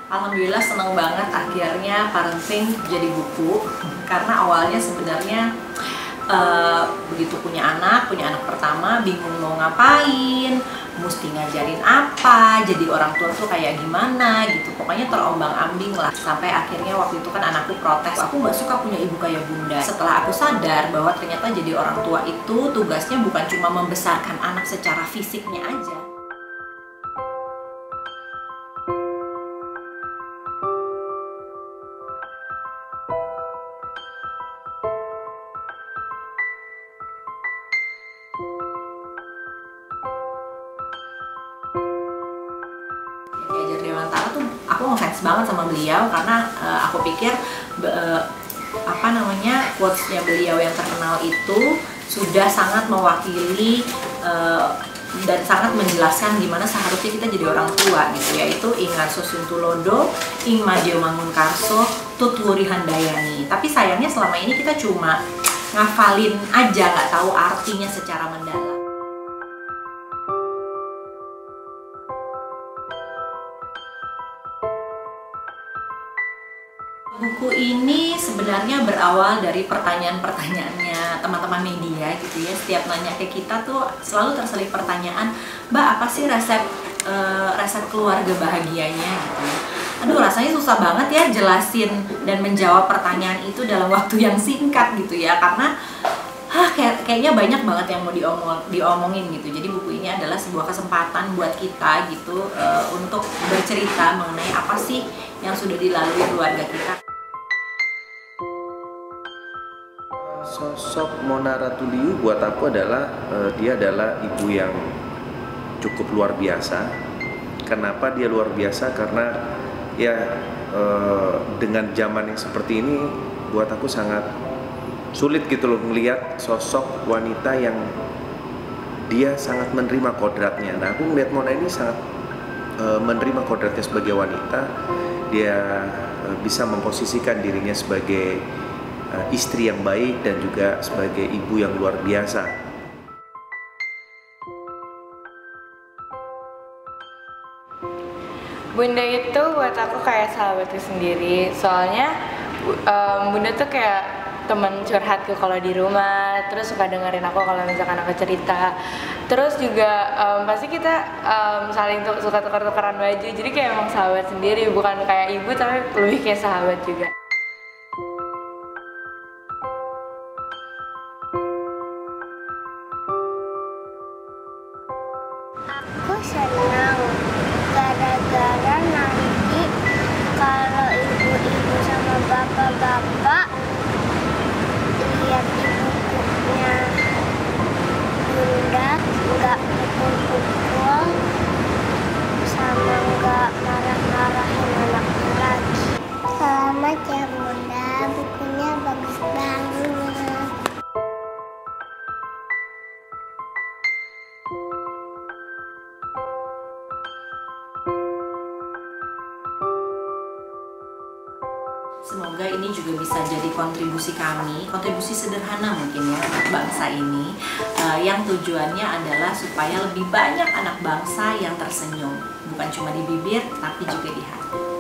Alhamdulillah senang banget akhirnya Parenting jadi buku. Karena awalnya sebenarnya begitu punya anak pertama bingung mau ngapain, mesti ngajarin apa, jadi orang tua tuh kayak gimana gitu. Pokoknya terombang-ambing lah. Sampai akhirnya waktu itu kan anakku protes, aku nggak suka punya ibu kayak bunda. Setelah aku sadar bahwa ternyata jadi orang tua itu tugasnya bukan cuma membesarkan anak secara fisiknya aja. Dewantara tuh aku ngefans banget sama beliau karena aku pikir quotes-nya beliau yang terkenal itu sudah sangat mewakili dan sangat menjelaskan gimana seharusnya kita jadi orang tua gitu, yaitu ingat Susun Tulodo, ing Madyo Mangunkarso, tutwuri handayani. Tapi sayangnya selama ini kita cuma ngafalin aja, nggak tahu artinya secara mendalam. Buku ini sebenarnya berawal dari pertanyaan-pertanyaannya teman-teman media gitu ya. Setiap nanya ke kita tuh selalu terselip pertanyaan, Mbak, apa sih resep keluarga bahagianya gitu ya. Aduh, rasanya susah banget ya jelasin dan menjawab pertanyaan itu dalam waktu yang singkat gitu ya. Karena kayaknya banyak banget yang mau diomongin gitu. Jadi buku ini adalah sebuah kesempatan buat kita gitu untuk bercerita mengenai apa sih yang sudah dilalui keluarga kita. Sosok Mona Ratuliu buat aku adalah dia adalah ibu yang cukup luar biasa. Kenapa dia luar biasa? Karena ya dengan zaman yang seperti ini buat aku sangat sulit gitu loh melihat sosok wanita yang dia sangat menerima kodratnya. Nah, aku melihat Mona ini sangat menerima kodratnya sebagai wanita. Dia bisa memposisikan dirinya sebagai istri yang baik dan juga sebagai ibu yang luar biasa. Bunda itu buat aku kayak sahabatku sendiri. Soalnya Bunda tuh kayak teman curhatku kalau di rumah, terus suka dengerin aku kalau misalkan aku cerita. Terus juga pasti kita saling suka tukar-tukaran baju. Jadi kayak emang sahabat sendiri, bukan kayak ibu tapi lebih kayak sahabat juga. Aku senang gara-gara nanti kalau ibu-ibu sama bapak-bapak lihat di bukunya Bunda nggak pukul-pukul sama nggak marah-marahin anaknya lagi. Selamat ya Bunda, bukunya bagus banget. Semoga ini juga bisa jadi kontribusi kami, kontribusi sederhana mungkin ya untuk bangsa ini, yang tujuannya adalah supaya lebih banyak anak bangsa yang tersenyum, bukan cuma di bibir tapi juga di hati.